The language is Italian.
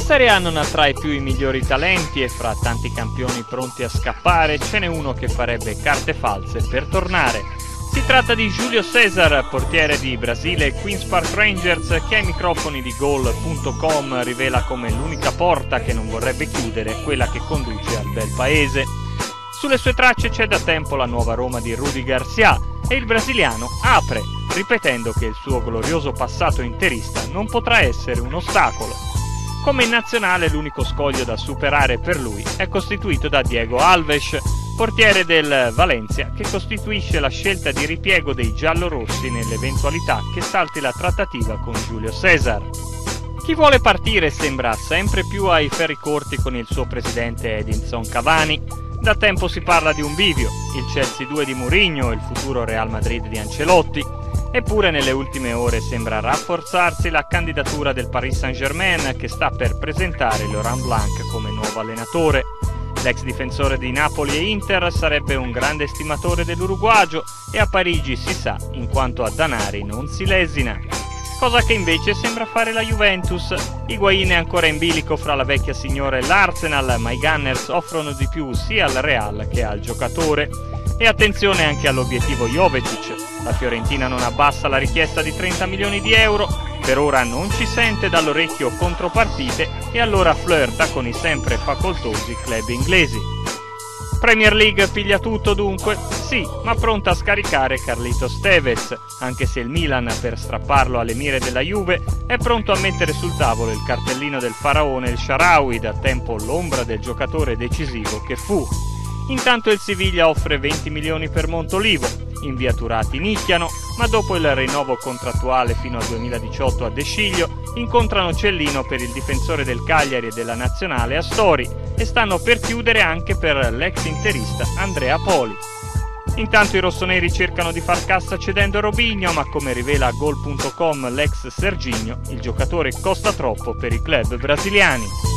Serie A non attrae più i migliori talenti e fra tanti campioni pronti a scappare ce n'è uno che farebbe carte false per tornare. Si tratta di Júlio César, portiere di Brasile e Queen's Park Rangers, che ai microfoni di Goal.com rivela come l'unica porta che non vorrebbe chiudere è quella che conduce al bel paese. Sulle sue tracce c'è da tempo la nuova Roma di Rudi Garcia e il brasiliano apre, ripetendo che il suo glorioso passato interista non potrà essere un ostacolo. Come in nazionale l'unico scoglio da superare per lui è costituito da Diego Alves, portiere del Valencia, che costituisce la scelta di ripiego dei giallorossi nell'eventualità che salti la trattativa con Júlio César. Chi vuole partire sembra sempre più ai ferri corti con il suo presidente Edinson Cavani. Da tempo si parla di un bivio, il Chelsea 2 di Mourinho e il futuro Real Madrid di Ancelotti. Eppure nelle ultime ore sembra rafforzarsi la candidatura del Paris Saint-Germain, che sta per presentare Laurent Blanc come nuovo allenatore. L'ex difensore di Napoli e Inter sarebbe un grande stimatore dell'uruguagio e a Parigi si sa in quanto a danari non si lesina. Cosa che invece sembra fare la Juventus. Higuaín è ancora in bilico fra la vecchia signora e l'Arsenal, ma i Gunners offrono di più sia al Real che al giocatore. E attenzione anche all'obiettivo Jovetic. La Fiorentina non abbassa la richiesta di 30 milioni di euro, per ora non ci sente dall'orecchio contropartite e allora flirta con i sempre facoltosi club inglesi. Premier League piglia tutto dunque? Sì, ma pronta a scaricare Carlitos Tevez, anche se il Milan, per strapparlo alle mire della Juve, è pronto a mettere sul tavolo il cartellino del faraone El Shaarawy, da tempo l'ombra del giocatore decisivo che fu. Intanto il Siviglia offre 20 milioni per Montolivo, inviaturati nicchiano, ma dopo il rinnovo contrattuale fino al 2018 a De Sciglio incontrano Cellino per il difensore del Cagliari e della Nazionale Astori e stanno per chiudere anche per l'ex interista Andrea Poli. Intanto i rossoneri cercano di far cassa cedendo Robinho, ma come rivela Goal.com l'ex Serginho, il giocatore costa troppo per i club brasiliani.